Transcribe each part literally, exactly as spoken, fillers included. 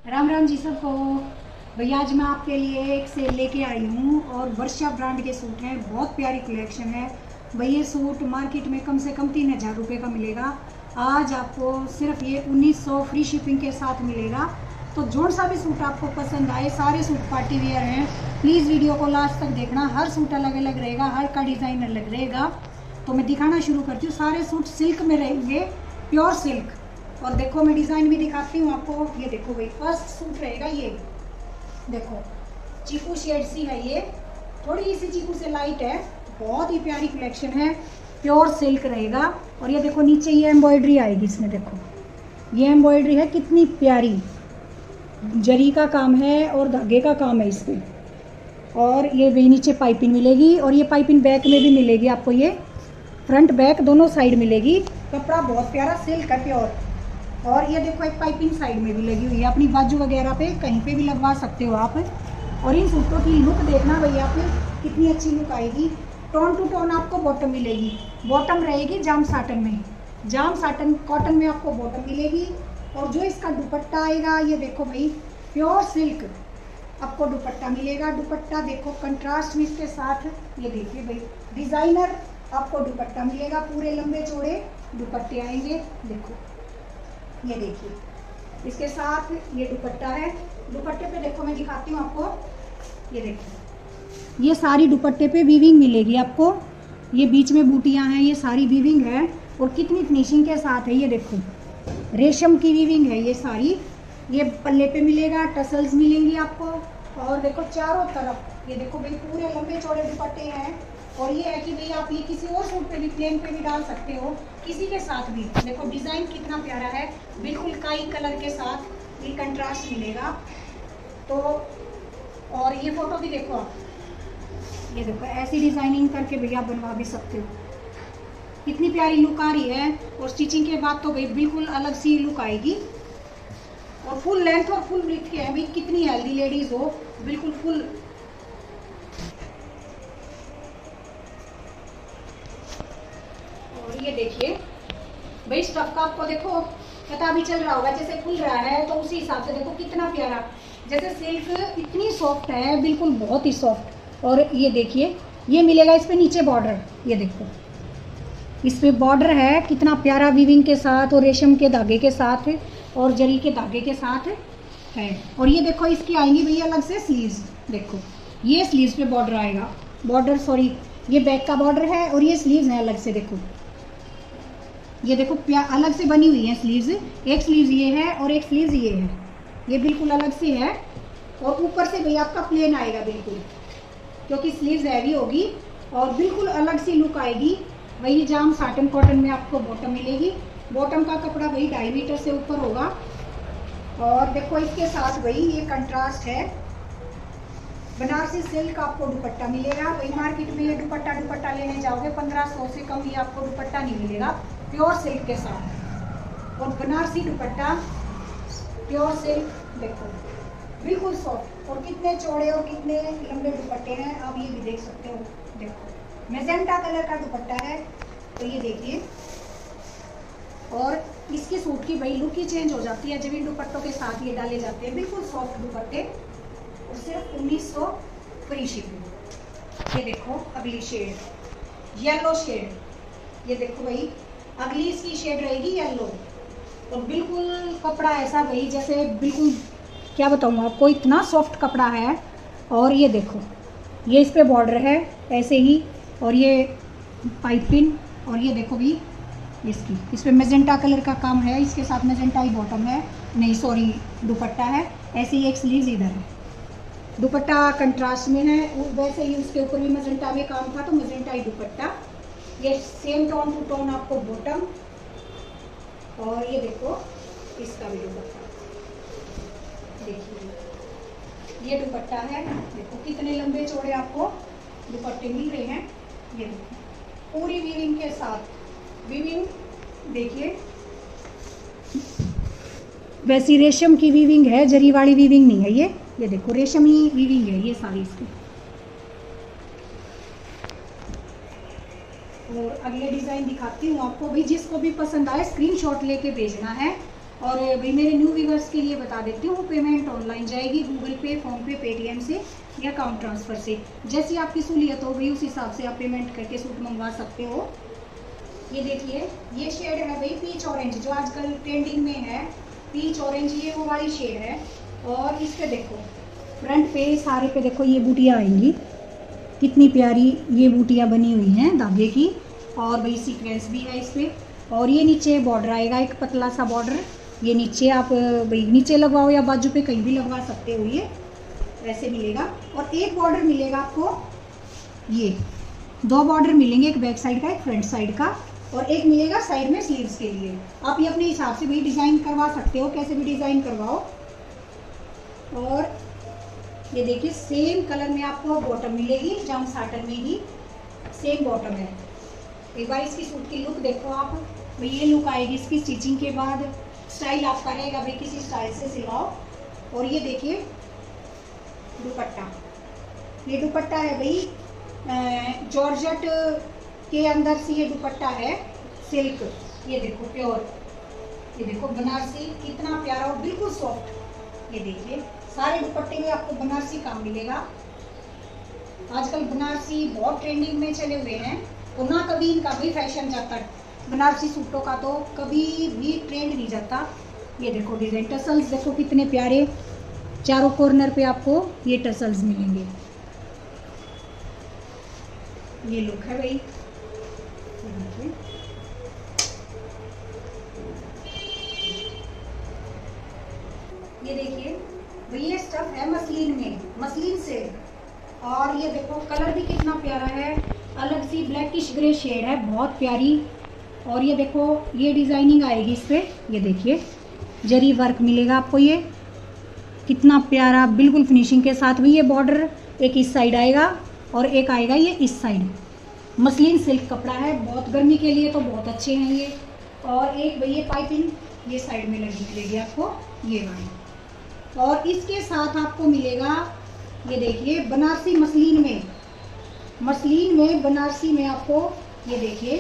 राम राम जी सबको। भैया आज मैं आपके लिए एक सेल लेके आई हूँ और वर्षा ब्रांड के सूट हैं। बहुत प्यारी कलेक्शन है भैया। ये सूट मार्केट में कम से कम तीन हज़ार रुपये का मिलेगा, आज आपको सिर्फ ये उन्नीस सौ फ्री शिपिंग के साथ मिलेगा। तो जो सा भी सूट आपको पसंद आए, सारे सूट पार्टी वेयर हैं। प्लीज़ वीडियो को लास्ट तक देखना, हर सूट अलग अलग रहेगा, हर का डिज़ाइन अलग रहेगा। तो मैं दिखाना शुरू करती हूँ। सारे सूट सिल्क में रहेंगे, प्योर सिल्क। और देखो मैं डिज़ाइन भी दिखाती हूँ आपको। ये देखो भाई, फर्स्ट सूट रहेगा ये, देखो चीकू शेड सी है ये, थोड़ी सी चीकू से लाइट है। बहुत ही प्यारी कलेक्शन है, प्योर सिल्क रहेगा। और ये देखो नीचे ये एम्ब्रॉयडरी आएगी इसमें, देखो ये एम्ब्रॉयडरी है कितनी प्यारी, जरी का काम है और धागे का काम है इसमें। और ये भी नीचे पाइपिंग मिलेगी, और ये पाइपिंग बैक में भी मिलेगी आपको, ये फ्रंट बैक दोनों साइड मिलेगी। कपड़ा बहुत प्यारा सिल्क है, प्योर। और ये देखो एक पाइपिंग साइड में भी लगी हुई है, अपनी बाजू वगैरह पे कहीं पे भी लगवा सकते हो आप। और इन सूटों की लुक देखना भैया, पे कितनी अच्छी लुक आएगी। टोन टू टोन आपको बॉटम मिलेगी, बॉटम रहेगी जाम साटन में, जाम साटन कॉटन में आपको बॉटम मिलेगी। और जो इसका दुपट्टा आएगा, ये देखो भाई प्योर सिल्क आपको दुपट्टा मिलेगा। दुपट्टा देखो कंट्रास्ट में इसके साथ, ये देखिए भाई डिज़ाइनर आपको दुपट्टा मिलेगा। पूरे लंबे चौड़े दुपट्टे आएंगे, देखो ये देखिए इसके साथ ये दुपट्टा है। दुपट्टे पे देखो मैं दिखाती हूँ आपको, ये देखो ये सारी दुपट्टे पे वीविंग मिलेगी आपको। ये बीच में बूटियाँ हैं, ये सारी वीविंग है। और कितनी फिनिशिंग के साथ है, ये देखो रेशम की वीविंग है ये सारी। ये पल्ले पे मिलेगा, टसल्स मिलेंगी आपको। और देखो चारों तरफ ये देखो भाई पूरे लंबे चौड़े दुपट्टे हैं। और ये है कि भाई आप ये किसी और सूट पे भी, प्लेन पे भी डाल सकते हो, किसी के साथ भी। देखो डिज़ाइन कितना प्यारा है, बिल्कुल काई कलर के साथ ये कंट्रास्ट मिलेगा। तो और ये फोटो भी देखो आप, ये देखो ऐसी डिज़ाइनिंग करके भैया बनवा भी सकते हो। कितनी प्यारी लुक आ रही है। और स्टिचिंग के बाद तो भाई बिल्कुल अलग सी लुक आएगी। और फुल लेंथ और फुल ब्रीथ के हैं भाई, कितनी हेल्दी लेडीज हो, बिल्कुल फुल। और ये देखिए भाई स्टफ का आपको देखो पता भी चल रहा होगा, जैसे खुल रहा है तो उसी हिसाब से देखो कितना प्यारा। जैसे सिल्क इतनी सॉफ्ट है, बिल्कुल बहुत ही सॉफ्ट। और ये देखिए ये मिलेगा इस पे नीचे बॉर्डर, ये देखो इस पे बॉर्डर है कितना प्यारा वीविंग के साथ, और रेशम के धागे के साथ और जरी के धागे के साथ है। और ये देखो इसकी आएंगी भैया अलग से स्लीव्स, देखो ये स्लीव्स पे बॉर्डर आएगा, बॉर्डर सॉरी ये बैक का बॉर्डर है और ये स्लीव्स है अलग से। देखो ये देखो अलग से बनी हुई है स्लीव्स, एक स्लीव्स ये है और एक स्लीव्स ये है, ये बिल्कुल अलग से है। और ऊपर से भैया आपका प्लेन आएगा बिल्कुल, क्योंकि स्लीव्स हैवी होगी और बिल्कुल अलग सी लुक आएगी। वही जाम साटन कॉटन में आपको बॉटम मिलेगी। बॉटम का कपड़ा वही ढाई मीटर से ऊपर होगा। और देखो इसके साथ वही ये कंट्रास्ट है, बनारसी सिल्क आपको दुपट्टा मिलेगा। वही मार्केट में ये दुपट्टा दुपट्टा लेने जाओगे पंद्रह सौ से कम ये आपको दुपट्टा नहीं मिलेगा, प्योर सिल्क के साथ। और बनारसी दुपट्टा प्योर सिल्क, देखो बिल्कुल सॉफ्ट। और कितने चौड़े और कितने लंबे दुपट्टे हैं आप ये भी देख सकते हो। देखो मैजेंटा कलर का दुपट्टा है, तो ये देखिए। और इसके सूट की भाई लुक ही चेंज हो जाती है जब इन दुपट्टों के साथ ये डाले जाते हैं। बिल्कुल सॉफ्ट दुपट्टे और सिर्फ उन्नीस सौ फ्री शिपिंग। ये देखो अगली शेड, येलो शेड, ये देखो भाई अगली इसकी शेड रहेगी येलो। और बिल्कुल कपड़ा ऐसा भाई जैसे बिल्कुल क्या बताऊँ आपको, इतना सॉफ्ट कपड़ा है। और ये देखो ये इस पे बॉर्डर है ऐसे ही, और ये पाइपिंग। और ये देखो भी इसकी इस पे मैजेंटा कलर का काम है, इसके साथ मैजेंटा ही बॉटम है, नहीं सॉरी दुपट्टा है। ऐसे ही एक स्लीव्स इधर है, दुपट्टा कंट्रास्ट में है। वैसे ही उसके ऊपर भी मैजेंटा में काम था तो मैजेंटा ही दुपट्टा। ये सेम टोन टू टोन आपको बॉटम। और ये देखो इसका भी दुपट्टा, देखिए ये दुपट्टा है। देखो कितने लंबे चौड़े आपको दुपट्टे मिल रहे हैं। ये देखो पूरी वीविंग के साथ, वीविंग देखिए वैसी रेशम की वीविंग है, जरी वाली वीविंग नहीं है ये। ये देखो रेशम ही वीविंग है ये सारी इसकी। और अगले डिज़ाइन दिखाती हूँ आपको भाई, जिसको भी पसंद आए स्क्रीनशॉट लेके भेजना है। और भाई मेरे न्यू व्यूवर्स के लिए बता देती हूँ, पेमेंट ऑनलाइन जाएगी, Google Pay, PhonePe, Paytm से या अकाउंट ट्रांसफ़र से। जैसी आपकी सहूलियत हो भाई उस हिसाब से आप पेमेंट करके सूट मंगवा सकते हो। ये देखिए ये शेड है भाई पीच ऑरेंज, जो आजकल ट्रेंडिंग में है, पीच ऑरेंज ये वो वाली शेड है। और इस पे देखो फ्रंट पे सारे पे देखो ये बूटियाँ आएंगी, कितनी प्यारी ये बूटियाँ बनी हुई हैं धागे की, और भाई सीक्वेंस भी है इस पर। और ये नीचे बॉर्डर आएगा एक पतला सा बॉर्डर, ये नीचे आप भाई नीचे लगवाओ या बाजू पे कहीं भी लगवा सकते हो, ये ऐसे मिलेगा। और एक बॉर्डर मिलेगा आपको, ये दो बॉर्डर मिलेंगे, एक बैक साइड का एक फ्रंट साइड का, और एक मिलेगा साइड में स्लीव्स के लिए। आप ये अपने हिसाब से भी डिज़ाइन करवा सकते हो, कैसे भी डिज़ाइन करवाओ। और ये देखिए सेम कलर में आपको बॉटम मिलेगी, जाम साटन में ही सेम बॉटम है। एक बार इसकी सूट की लुक देखो आप, भाई ये लुक आएगी इसकी स्टिचिंग के बाद। स्टाइल आपका रहेगा भाई किसी स्टाइल से सिलवाओ। और ये देखिए दुपट्टा, ये दुपट्टा है भाई जॉर्जेट के अंदर से ये दुपट्टा है सिल्क, ये देखो प्योर, ये देखो बनारसी कितना प्यारा और बिल्कुल सॉफ्ट। ये देखिए सारे दुपट्टे में आपको बनारसी काम मिलेगा। आजकल बनारसी बहुत ट्रेंडिंग में चले हुए हैं, और ना कभी इनका भी फैशन जाता है बनारसी सूटों का, तो कभी भी ट्रेंड नहीं जाता। ये देखो डिजाइन, टसल्स देखो कितने प्यारे, चारों कॉर्नर पे आपको ये टसल्स मिलेंगे। ये लुक है भाई, ये देखिए भाई ये स्टफ है मसलिन में, मसलिन से। और ये देखो कलर भी कितना प्यारा है, अलग सी ब्लैकिश ग्रे शेड है, बहुत प्यारी। और ये देखो ये डिजाइनिंग आएगी इस पे, ये देखिए जरी वर्क मिलेगा आपको, ये कितना प्यारा बिल्कुल फिनिशिंग के साथ भी। ये बॉर्डर एक इस साइड आएगा और एक आएगा ये इस साइड। मसलिन सिल्क कपड़ा है, बहुत गर्मी के लिए तो बहुत अच्छे हैं ये। और एक भाई ये पाइपिंग ये साइड में लगी मिलेगी आपको, ये वाली। और इसके साथ आपको मिलेगा ये देखिए बनारसी मसलिन में, मसलिन में बनारसी में आपको ये देखिए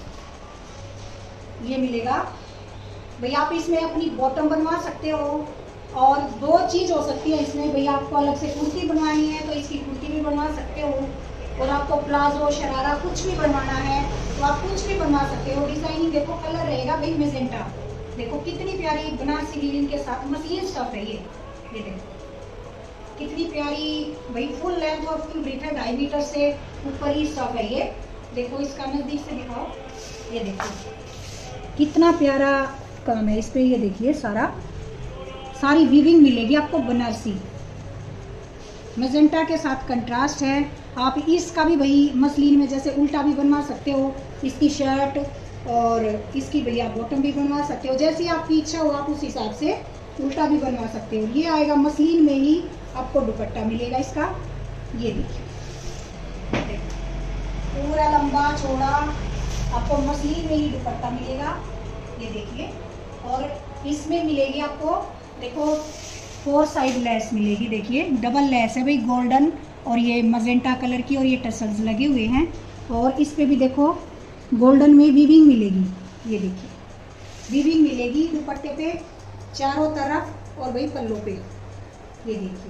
ये मिलेगा भाई। आप इसमें अपनी बॉटम बनवा सकते हो, और दो चीज़ हो सकती है इसमें भाई। आपको अलग से कुर्ती बनवानी है तो इसकी कुर्ती भी बनवा सकते हो, और आपको प्लाजो शरारा कुछ भी बनवाना है तो आप कुछ भी बनवा सकते हो। डिजाइनिंग देखो, कलर रहेगा भाई मेजेंटा, देखो कितनी प्यारी बनारसी लिनन के साथ मसलिन स्टफ है ये। ये देखो कितनी प्यारी भाई, फुल लेंथ और फुल ब्रीथ है, ढाई मीटर से ऊपर ही स्टफ है ये। देखो इसका नजदीक से दिखाओ, ये देखो कितना प्यारा काम है इस पे। ये देखिए सारा सारी वीविंग मिलेगी आपको बनारसी, मजेंटा के साथ कंट्रास्ट है। आप इसका भी भाई मसलिन में जैसे उल्टा भी बनवा सकते हो, इसकी शर्ट और इसकी भैया बॉटम भी बनवा सकते हो, जैसी आपकी इच्छा हो आप उस हिसाब से उल्टा भी बनवा सकते हो। ये आएगा मसलिन में ही आपको दुपट्टा मिलेगा इसका, ये देखिए पूरा लंबा चौड़ा आपको मसलिन में ही दुपट्टा मिलेगा, ये देखिए। और इसमें मिलेगी आपको देखो फोर साइड लेस मिलेगी, देखिए डबल लेस है भाई, गोल्डन और ये मजेंटा कलर की, और ये टसल्स लगे हुए हैं। और इस पे भी देखो गोल्डन में वीविंग मिलेगी, ये देखिए वीविंग मिलेगी दुपट्टे पे चारों तरफ, और भाई पल्लों पे ये देखिए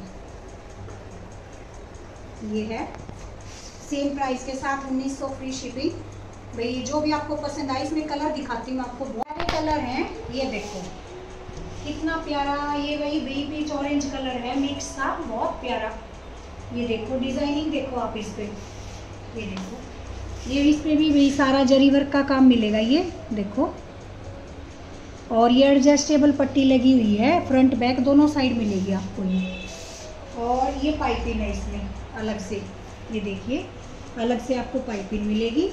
ये है सेम प्राइस के साथ उन्नीस सौ फ्री शिपिंग। भाई जो भी आपको पसंद आए, इसमें कलर दिखाती हूँ आपको, बहुत कलर हैं। ये देखो कितना प्यारा, ये वही बेबी पीच ऑरेंज कलर है मिक्स सा, बहुत प्यारा। ये देखो डिजाइनिंग देखो आप इस पे, ये देखो ये इस पे भी वही सारा जरी वर्क का काम मिलेगा, ये देखो। और ये एडजस्टेबल पट्टी लगी हुई है, फ्रंट बैक दोनों साइड मिलेगी आपको ये। और ये पाइपिंग है इसमें अलग से, ये देखिए अलग से आपको पाइपिंग मिलेगी।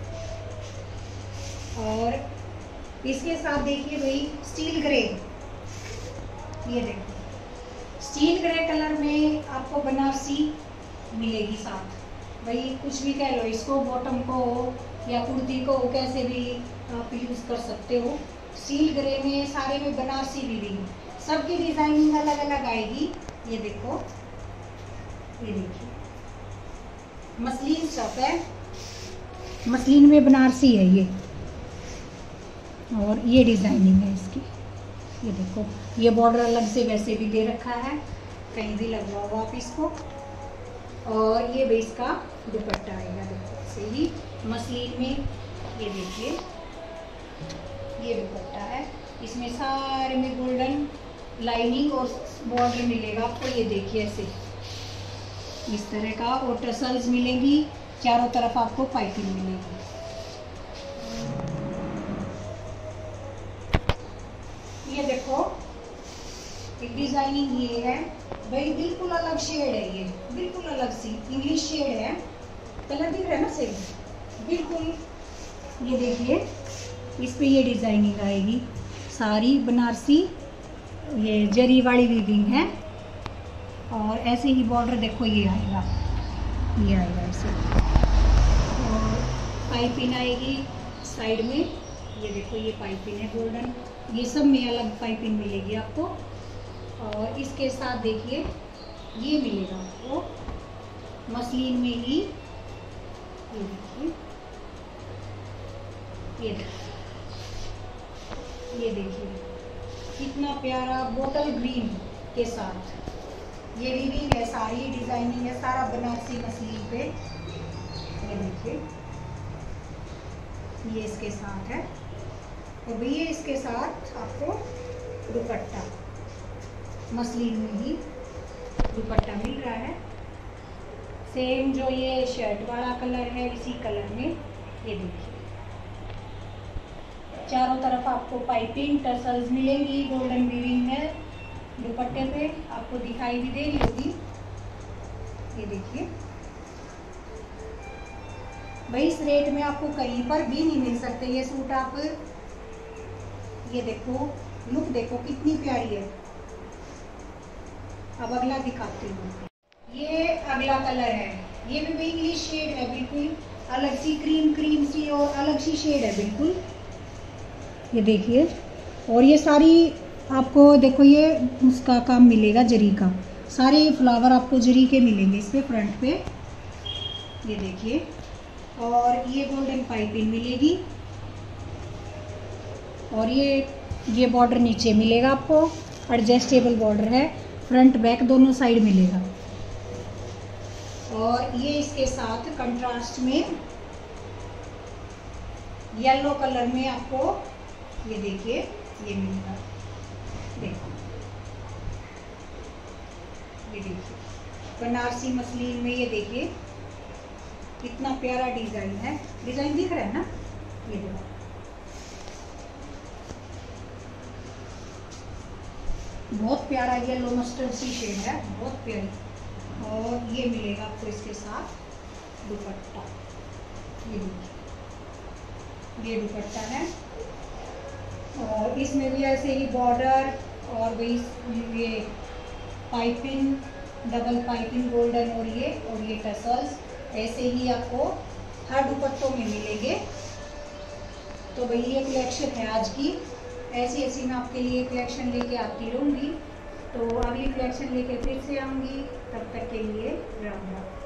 और इसके साथ देखिए भाई स्टील ग्रे, ये देखो स्टील ग्रे कलर में आपको बनारसी मिलेगी साथ। भाई कुछ भी कह लो इसको, बॉटम को हो या कुर्ती को हो, कैसे भी आप यूज़ कर सकते हो। स्टील ग्रे में सारे में बनारसी वीविंग, सबकी डिजाइनिंग अलग अलग आएगी। ये देखो ये देखिए मसलिन स्टफ है, मसलिन में बनारसी है ये, और ये डिजाइनिंग है इसकी। ये देखो, ये बॉर्डर अलग से वैसे भी दे रखा है, कहीं भी लगवाओ आप इसको। और ये बेस का दुपट्टा आएगा, देखो से ही मसलिन में। ये देखिए, ये दुपट्टा है, इसमें सारे में गोल्डन लाइनिंग और बॉर्डर मिलेगा आपको। ये देखिए ऐसे इस तरह का, और टसल्स मिलेंगी चारों तरफ, आपको पाइपिंग मिलेगी। ये देखो एक डिजाइनिंग ये है भाई, बिल्कुल अलग शेड है, ये बिल्कुल अलग सी इंग्लिश शेड है। कलर दिख रहा है ना सेम बिल्कुल। ये देखिए, इस पे ये डिजाइनिंग आएगी सारी बनारसी, ये जरी वाली वीविंग है। और ऐसे ही बॉर्डर देखो, ये आएगा, ये आएगा ऐसे, और पाइपिंग आएगी साइड में। ये देखो, ये पाइपिंग है गोल्डन, ये सब में अलग पाइपिंग मिलेगी आपको। और इसके साथ देखिए ये मिलेगा आपको मसलिन में ही। ये देखिए, ये देखिए, ये देखिए कितना प्यारा बोटल ग्रीन के साथ ये वीविंग है, सारी डिजाइनिंग है, सारा बनारसी मसलिन पे। ये देखिए, ये इसके साथ है। और भैया इसके साथ आपको दुपट्टा मसलिन में ही दुपट्टा मिल रहा है, सेम जो ये शर्ट वाला कलर है इसी कलर में। ये देखिए, चारों तरफ आपको पाइपिंग टसल्स मिलेंगी, गोल्डन वीविंग है दुपट्टे पे, आपको दिखाई भी दे रही होगी। ये देखिए भाई, इस रेट में आपको कहीं पर भी नहीं मिल सकते ये सूट। आप ये देखो, लुक देखो कितनी प्यारी है। अब अगला दिखाती हूँ, ये अगला कलर है, ये भी इंग्लिश शेड है, बिल्कुल अलग सी क्रीम क्रीम सी और अलग सी शेड है बिल्कुल। ये देखिए, और ये सारी आपको देखो, ये उसका काम मिलेगा जरी का, सारे फ्लावर आपको जरी के मिलेंगे इस पे फ्रंट पे। ये देखिए, और ये गोल्डन पाइपिंग मिलेगी, और ये ये बॉर्डर नीचे मिलेगा आपको, एडजस्टेबल बॉर्डर है, फ्रंट बैक दोनों साइड मिलेगा। और ये इसके साथ कंट्रास्ट में येलो कलर में आपको ये देखिए ये मिलेगा। देखो, ये देखिए बनारसी मसलिन में, ये देखिए कितना प्यारा डिजाइन है। डिजाइन दिख रहा है ना, ये देखो बहुत प्यारा येलो मस्टर्ड सी शेड है, बहुत प्यारी। और ये मिलेगा आपको इसके साथ दुपट्टा। ये देखिए, ये दुपट्टा है, और इसमें भी ऐसे ही बॉर्डर और भी ये पाइपिंग, डबल पाइपिंग गोल्डन, और ये और ये टसल्स ऐसे ही आपको हर दुपट्टों में मिलेंगे। तो भाई ये कलेक्शन है आज की, ऐसी ऐसी मैं आपके लिए कलेक्शन लेके आती रहूँगी। तो अगली कलेक्शन लेके फिर से आऊँगी, तब तक के लिए राम राम।